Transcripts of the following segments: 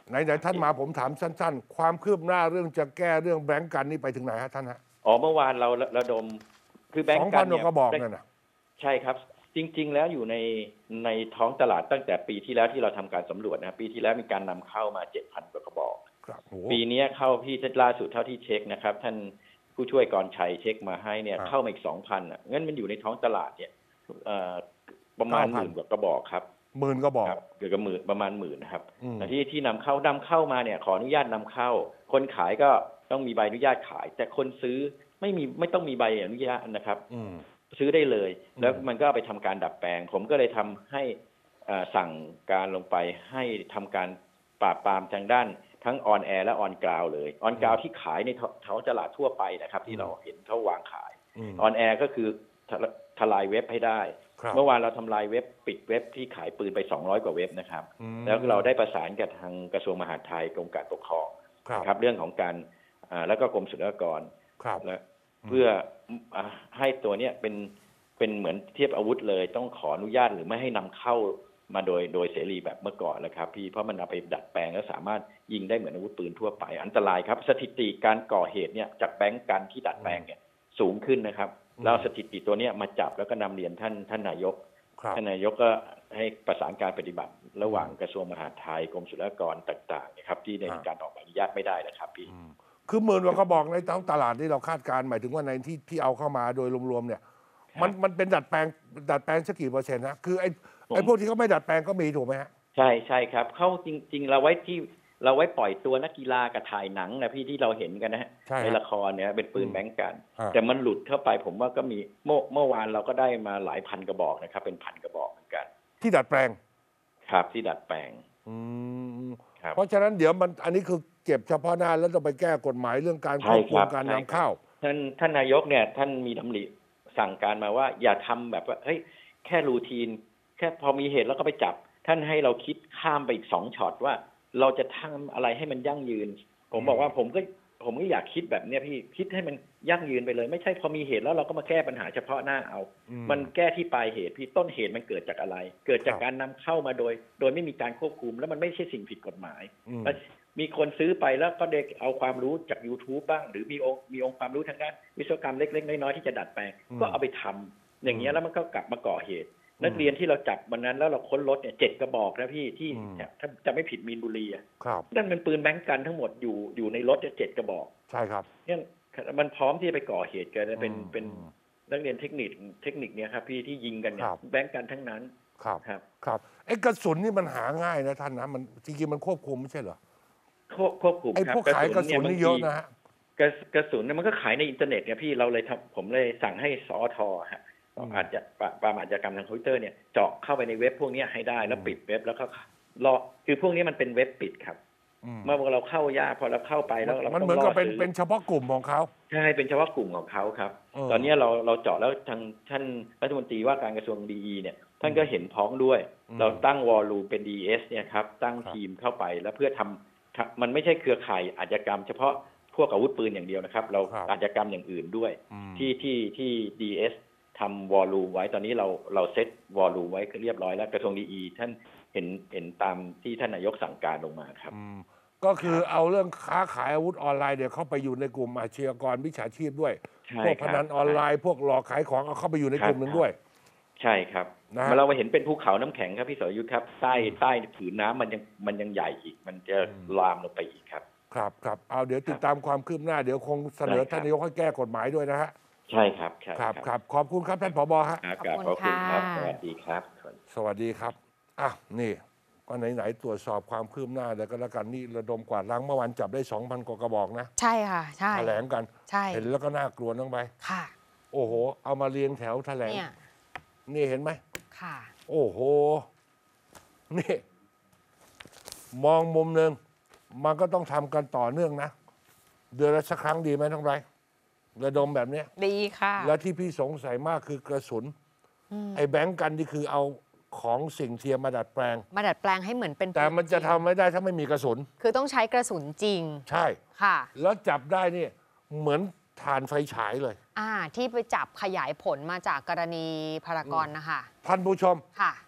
ไหนท่านมาผมถามสั้นๆความคืบหน้าเรื่องจะแก้เรื่องแบงก์กันนี่ไปถึงไหนฮะท่านฮะเมื่อวานเราระดมคือแบงก์กันเนี่ย 2,000 กระบอกนั่นนะใช่ครับจริงๆแล้วอยู่ในท้องตลาดตั้งแต่ปีที่แล้วที่เราทำการสำรวจนะปีที่แล้วมีการนำเข้ามา 7,000 กว่ากระบอกปีนี้เข้าพี่ล่าสุดเท่าที่เช็คนะครับท่านผู้ช่วยกรชัยเช็คมาให้เนี่ยเข้ามาอีก 2,000 อ่ะงั้นมันอยู่ในท้องตลาดเนี่ยประมาณ 10,000 กว่ากระบอกครับ 10,000 กระบอกเกือบ10,000ประมาณ 10,000 นะครับที่นำเข้ามาเนี่ยขออนุญาตนำเข้าคนขายก็ต้องมีใบอนุญาตขายแต่คนซื้อไม่ต้องมีใบอนุญาตนะครับซื้อได้เลยแล้วมันก็ไปทำการดัดแปลงผมก็เลยทำให้สั่งการลงไปให้ทำการปราบปรามทางด้านทั้งออนแอร์และออนกราวเลยออนกราวที่ขายในท้องตลาดทั่วไปนะครับที่เราเห็นเขาวางขายออนแอร์ก็คือทลายเว็บให้ได้เมื่อวานเราทำลายเว็บปิดเว็บที่ขายปืนไป200 กว่าเว็บนะครับแล้วเราได้ประสานกับทางกระทรวงมหาดไทยกรมการปกครองครับเรื่องของการแล้วก็กรมศุลกากรและเพื่อให้ตัวเนี้ยเป็นเหมือนเทียบอาวุธเลยต้องขออนุญาตหรือไม่ให้นำเข้ามาโดยเสรีแบบเมื่อก่อนแล้วครับพี่เพราะมันเอาไปดัดแปลงแล้วสามารถยิงได้เหมือนอาวุธปืนทั่วไปอันตรายครับสถิติการก่อเหตุเนี่ยจากแบงก์กันที่ดัดแปลงเนี่ยสูงขึ้นนะครับแล้วสถิติตัวเนี้ยมาจับแล้วก็นำเรียนท่านนายกก็ให้ประสานการปฏิบัติระหว่างกระทรวงมหาดไทยกรมศุลกากรต่างๆนะครับที่ในการออกใบอนุญาตไม่ได้นะครับพี่คือ10,000 กว่ากระบอกในท้องตลาดที่เราคาดการหมายถึงว่าในที่เอาเข้ามาโดยรวมๆเนี่ยมันเป็นดัดแปลงสักกี่เปอร์เซ็นต์นะคือไอ้พวกที่เขาไม่ดัดแปลงก็มีถูกไหมฮะใช่ครับเขาจริงๆเราไว้ปล่อยตัวนักกีฬากับถ่ายหนังนะพี่ที่เราเห็นกันนะฮะในละครเนี่ยเป็นปืนแบงก์กันแต่มันหลุดเข้าไปผมว่าก็มีเมื่อวานเราก็ได้มาหลายพันกระบอกนะครับเป็น1,000 กระบอกเหมือนกันที่ดัดแปลงครับที่ดัดแปลงเพราะฉะนั้นเดี๋ยวอันนี้คือเก็บเฉพาะหน้าแล้วต้องไปแก้กฎหมายเรื่องการควบคุมการนำเข้าท่านนายกเนี่ยท่านมีดำริสั่งการมาว่าอย่าทำแบบว่าเฮ้ยแค่รูทีนแค่พอมีเหตุแล้วก็ไปจับท่านให้เราคิดข้ามไปอีก2 ช็อตว่าเราจะทำอะไรให้มันยั่งยืนผมบอกว่าผมก็อยากคิดแบบนี้พี่คิดให้มันยั่งยืนไปเลยไม่ใช่พอมีเหตุแล้วเราก็มาแก้ปัญหาเฉพาะหน้าเอามันแก้ที่ปลายเหตุพี่ต้นเหตุมันเกิดจากอะไรเกิดจากการนำเข้ามาโดยไม่มีการควบคุมแล้วมันไม่ใช่สิ่งผิดกฎหมายมีคนซื้อไปแล้วก็ได้เอาความรู้จาก YouTube บ้างหรือมีองค์ความรู้ทางด้านวิศวกรรมเล็กๆน้อยๆที่จะดัดแปลงก็เอาไปทำอย่างเงี้ยแล้วมันก็กลับมาก่อเหตุนักเรียนที่เราจับวันนั้นแล้วเราค้นรถเนี่ย7 กระบอกนะพี่ที่ถ้าจะไม่ผิดมีนบุรีอ่ะนั่นเป็นปืนแบงก์กันทั้งหมดอยู่ในรถ7 กระบอกใช่ครับเนี่ยมันพร้อมที่จะไปก่อเหตุกันเป็นนักเรียนเทคนิคเนี่ยครับพี่ที่ยิงกันเนี่ยแบงก์กันทั้งนั้นครับไอ้กระสุนนี่มันหาง่ายนะท่านนะมันจริงๆมันควบคุมไม่ใช่เหรอควบคุมไอ้พวกขายกระสุนนี่เยอะนะฮะกระสุนเนี่ยมันก็ขายในอินเทอร์เน็ตเนี่ยพี่เราเลยผมเลยสั่งให้สอทฮะอาจจะปราบอาชญากรรมทางคอมพิวเตอร์เนี่ยเจาะเข้าไปในเว็บพวกนี้ให้ได้แล้วปิดเว็บแล้วก็รอคือพวกนี้มันเป็นเว็บปิดครับเมื่อเราเข้ายากพอเราเข้าไปแล้วเรามันเหมือนกับเป็นเฉพาะกลุ่มของเขาใช่เป็นเฉพาะกลุ่มของเขาครับตอนนี้เราเจาะแล้วทางท่านรัฐมนตรีว่าการกระทรวงดีเนี่ยท่านก็เห็นพ้องด้วยเราตั้งวอลลุ่มเป็น DS เนี่ยครับตั้งทีมเข้าไปแล้วเพื่อทำมันไม่ใช่เครือข่ายอาชญากรรมเฉพาะพวกอาวุธปืนอย่างเดียวนะครับเราอาชญากรรมอย่างอื่นด้วยที่ DSทำวอลลุ่มไว้ตอนนี้เราเซตวอลลุ่มไว้เรียบร้อยแล้วกระทรวงดีท่านเห็นตามที่ท่านนายกสั่งการลงมาครับก็คือเอาเรื่องค้าขายอาวุธออนไลน์เดี๋ยวเข้าไปอยู่ในกลุ่มอาชญากรวิชาชีพด้วยพวกพนันออนไลน์พวกหลอกขายของเอาเข้าไปอยู่ในกลุ่มนึงด้วยใช่ครับเราเห็นเป็นภูเขาน้ำแข็งครับพี่สรยุทธครับใต้ผืนน้ำมันยังใหญ่อีกมันจะลามลงไปอีกครับเอาเดี๋ยวติดตามความคืบหน้าเดี๋ยวคงเสนอท่านนายกให้แก้กฎหมายด้วยนะฮะใช่ครับขอบคุณครับท่านผบ.ฮะขอบคุณครับสวัสดีครับสวัสดีครับนี่ก็ไหนตรวจสอบความคืบหน้าแต่ก็แล้วกันนี่ระดมกวาดล้างเมื่อวานจับได้ 2,000 กว่ากระบอกนะใช่ค่ะใช่แถลงกันเห็นแล้วก็น่ากลัวน้องใบค่ะโอ้โหเอามาเรียงแถวแถลงนี่เห็นไหมค่ะโอ้โหนี่มองมุมหนึ่งมันก็ต้องทำกันต่อเนื่องนะเดือนละสักครั้งดีไหมน้องใบระดมแบบนี้ดีค่ะแล้วที่พี่สงสัยมากคือกระสุนไอ้แบงก์กันที่คือเอาของสิ่งเทียมมาดัดแปลงให้เหมือนเป็นแต่มันจะทำไม่ได้ถ้าไม่มีกระสุนคือต้องใช้กระสุนจริงใช่ค่ะแล้วจับได้นี่เหมือนถ่านไฟฉายเลยที่ไปจับขยายผลมาจากกรณีพารากอนนะคะท่านผู้ชมค่ะ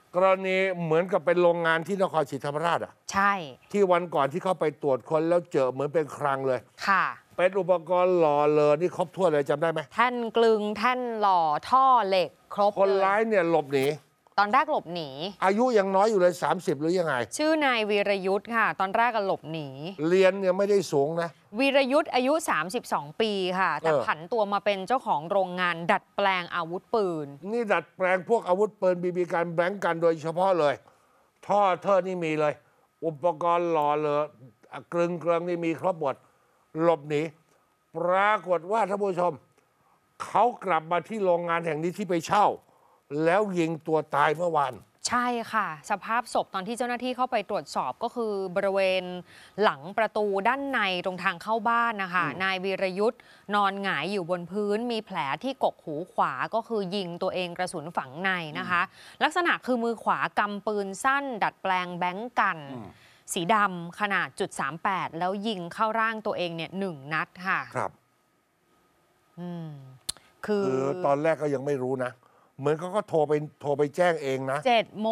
กรณีเหมือนกับเป็นโรงงานที่นครศรีธรรมราชอ่ะใช่ที่วันก่อนที่เขาไปตรวจคนแล้วเจอเหมือนเป็นคลังเลยค่ะเป็นอุปกรณ์หล่อเลยนี่ครบถ้วนเลยจำได้ไหมแท่นกลึงแท่นหล่อท่อเหล็กครบคนเลยร้ายเนี่ยหลบหนีตอนแรกหลบหนีอายุยังน้อยอยู่เลย30หรือยังไงชื่อนายวีรยุทธ์ค่ะ ตอนแรกก็หลบหนีเรียนเนี่ยไม่ได้สูงนะวีรยุทธ์อายุ 32 ปีค่ะ แต่ผันตัวมาเป็นเจ้าของโรงงานดัดแปลงอาวุธปืนนี่ดัดแปลงพวกอาวุธปืนบีบีกันแบงก์กันโดยเฉพาะเลย ท่อเธอนี่มีเลย อุปกรณ์หล่อเลยกลึงเกลืองนี่มีครบหมดหลบหนีปรากฏว่าท่านผู้ชมเขากลับมาที่โรงงานแห่งนี้ที่ไปเช่า แล้วยิงตัวตายเมื่อวานใช่ค่ะ สภาพศพตอนที่เจ้าหน้าที่เข้าไปตรวจสอบก็คือบริเวณหลังประตูด้านในตรงทางเข้าบ้านนะคะนายวีรยุทธ์นอนหงายอยู่บนพื้นมีแผลที่กกหูขวาก็คือยิงตัวเองกระสุนฝังในนะคะ ลักษณะคือมือขวากำปืนสั้น ดัดแปลงแบงก์กัน สีดำขนาด.38แล้วยิงเข้าร่างตัวเองเนี่ย1 นัดค่ะครับคือตอนแรกก็ยังไม่รู้นะ เหมือนเขาก็โทรไปแจ้งเองนะ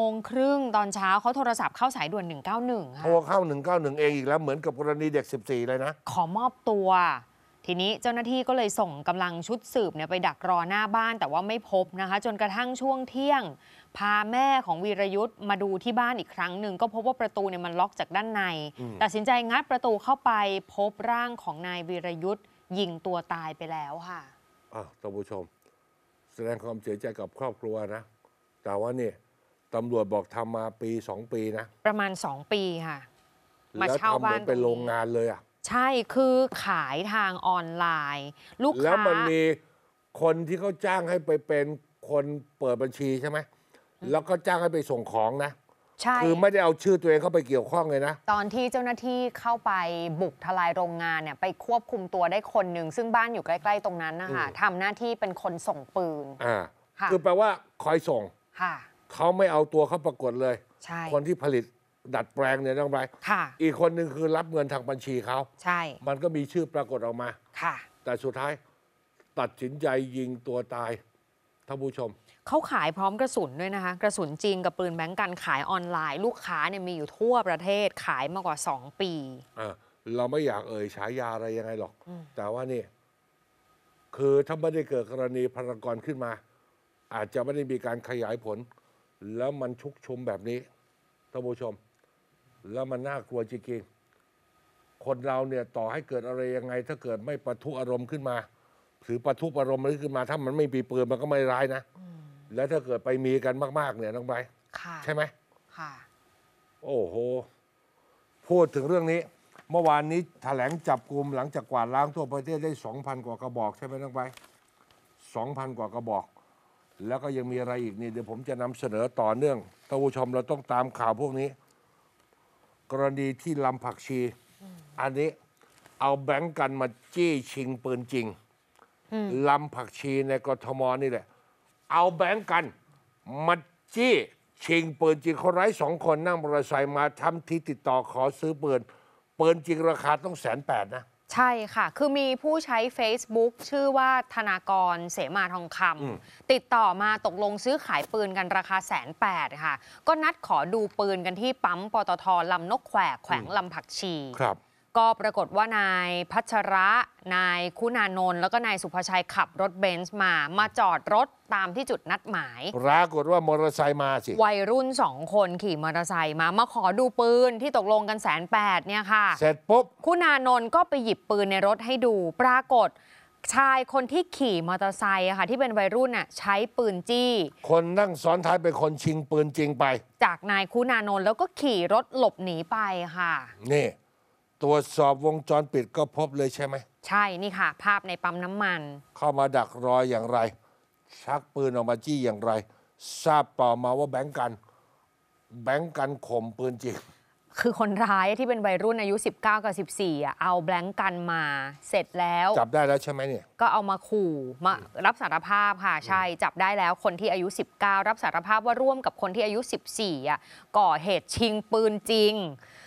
7:30 ตอนเช้าเขาโทรศัพท์เข้าสายด่วน191ค่ะโทรเข้า191เองอีกแล้วเหมือนกับกรณีเด็ก14เลยนะขอมอบตัว ทีนี้เจ้าหน้าที่ก็เลยส่งกำลังชุดสืบเนี่ยไปดักรอหน้าบ้านแต่ว่าไม่พบนะคะ จนกระทั่งช่วงเที่ยง พาแม่ของวีรยุทธ์มาดูที่บ้านอีกครั้งหนึ่งก็พบว่าประตูเนี่ยมันล็อกจากด้านใน ตัดสินใจงัดประตูเข้าไปพบร่างของนายวีรยุทธ์ยิงตัวตายไปแล้วค่ะท่านผู้ชม แสดงความเสียใจกับครอบครัวนะ แต่ว่าเนี่ยตำรวจบอกทำมาปี2 ปีนะประมาณ2 ปีค่ะมาแล้วเช่าทำเหบ้ามืนอนเป็นโรงงานเลยอ่ะใช่คือขายทางออนไลน์ ลูกแล้วค้ามันมีคนที่เขาจ้างให้ไปเป็นคนเปิดบัญชีใช่ไหมแล้วก็จ้างให้ไปส่งของนะใช่คือไม่ได้เอาชื่อตัวเองเข้าไปเกี่ยวข้องเลยนะตอนที่เจ้าหน้าที่เข้าไปบุกทลายโรงงานเนี่ยไปควบคุมตัวได้คนหนึ่งซึ่งบ้านอยู่ใกล้ๆตรงนั้นนะคะทำหน้าที่เป็นคนส่งปืน ค่ะคือแปลว่าคอยส่งค่ะเขาไม่เอาตัวเขาปรากฏเลยใช่คนที่ผลิตดัดแปลงเนี่ยต้องไปค่ะอีกคนหนึ่งคือรับเงินทางบัญชีเขาใช่มันก็มีชื่อปรากฏออกมาค่ะแต่สุดท้ายตัดสินใจยิงตัวตายท่านผู้ชมเขาขายพร้อมกระสุนด้วยนะคะ กระสุนจริงกับปืนแบงก์กันขายออนไลน์ ลูกค้าเนี่ยมีอยู่ทั่วประเทศขายมากกว่า2 ปีเราไม่อยากฉายาอะไรยังไงหรอก แต่ว่านี่คือถ้าไม่ได้เกิดกรณีพารากอนขึ้นมา อาจจะไม่ได้มีการขยายผล แล้วมันชุกชุมแบบนี้ท่านผู้ชม แล้วมันน่ากลัวจริงๆคนเราเนี่ยต่อให้เกิดอะไรยังไง ถ้าเกิดไม่ปะทุอารมณ์ขึ้นมาหรือปะทุอารมณ์อะไรขึ้นมา ถ้ามันไม่มีปืนมันก็ไม่ร้ายนะแล้วถ้าเกิดไปมีกันมากๆเนี่ยน้องไบร์ทค่ะใช่ไหมค่ะโอ้โห พูดถึงเรื่องนี้ เมื่อวานนี้แถลงจับกลุ่มหลังจากกวาดล้างทั่วประเทศได้ 2,000 กว่ากระบอกใช่ไหมน้องไบร์ท 2,000 กว่ากระบอก แล้วก็ยังมีอะไรอีกนี่เดี๋ยวผมจะนำเสนอต่อเนื่องท่านผู้ชมเราต้องตามข่าวพวกนี้ กรณีที่ลำผักชี อันนี้เอาแบงก์กันมาจี้ชิงปืนจริงลำผักชีในกทมนี่แหละ เอาแบงก์กันมาจี้ชิงปืนจริงคนร้าย2 คนนั่งมอเตอร์ไซค์มาทำทีติดต่อขอซื้อปืนจริงราคาต้อง180,000นะใช่ค่ะ คือมีผู้ใช้ Facebook ชื่อว่าธนากรเสมาทองคำติดต่อมาตกลงซื้อขายปืนกันราคา180,000ค่ะ ก็นัดขอดูปืนกันที่ปั๊มปตท.ลำนกแขวกแขวงลำผักชีครับก็ปรากฏว่านายพัชระ นายคุณานนท์แล้วก็นายสุภชัยขับรถเบนซ์มาจอดรถตามที่จุดนัดหมายปรากฏว่ามอเตอร์ไซค์มาสิวัยรุ่น2 คนขี่มอเตอร์ไซค์มาขอดูปืนที่ตกลงกัน180,000เนี่ยค่ะเสร็จปุ๊บคุณานนท์ก็ไปหยิบปืนในรถให้ดู ปรากฏชายคนที่ขี่มอเตอร์ไซค์อะค่ะที่เป็นวัยรุ่นน่ะใช้ปืนจี้คนนั่งซ้อนท้ายเป็นคนชิงปืนจริงไปจากนายคุณานนท์แล้วก็ขี่รถหลบหนีไปค่ะนี่ตรวจสอบวงจรปิดก็พบเลยใช่ไหมใช่นี่ค่ะ ภาพในปั๊มน้ำมันเข้ามาดักรออย่างไร ชักปืนออกมาจี้อย่างไร ทราบต่อมาว่าแบงก์กันข่มปืนจริงคือคนร้ายที่เป็นวัยรุ่นอายุ19กับ14อ่ะเอาแบงก์กันมาเสร็จแล้วจับได้แล้วใช่ไหมเนี่ยก็เอามาขู่มารับสารภาพค่ะใช่จับได้แล้วคนที่อายุ19รับสารภาพว่าร่วมกับคนที่อายุ14อ่ะก่อเหตุชิงปืนจริง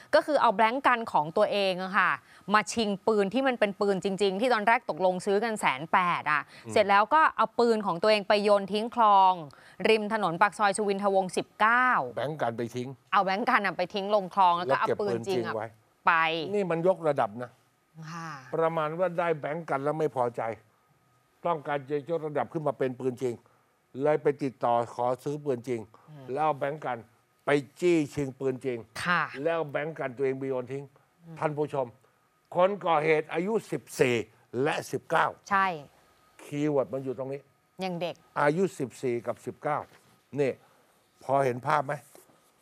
ก็คือเอาแบงก์กันของตัวเองอะค่ะมาชิงปืนที่มันเป็นปืนจริง ๆ ที่ตอนแรกตกลงซื้อกัน180,000อะเสร็จแล้วก็เอาปืนของตัวเองไปโยนทิ้งคลอง ริมถนนปากซอยสุวินทวงศ์19 แบงก์กันไปทิ้งเอาแบงก์กันอะไปทิ้งลงคลองแล้วก็เอาเก็บปืนจริงอะไว้ไปนี่มันยกระดับนะค่ะประมาณว่าได้แบงก์กันแล้วไม่พอใจ ต้องการจะยกระดับขึ้นมาเป็นปืนจริง เลยไปติดต่อขอซื้อปืนจริง แล้วเอาแบงก์กันไปจี้ชิงปืนจริงค่ะแล้วเอาแบงก์กันตัวเองไปโยนทิ้ง ท่านผู้ชม คนก่อเหตุอายุ 14 และ 19 ใช่คีย์เวิร์ดมันอยู่ตรงนี้ยังเด็กอายุ 14 กับ 19 นี่ พอเห็นภาพไหม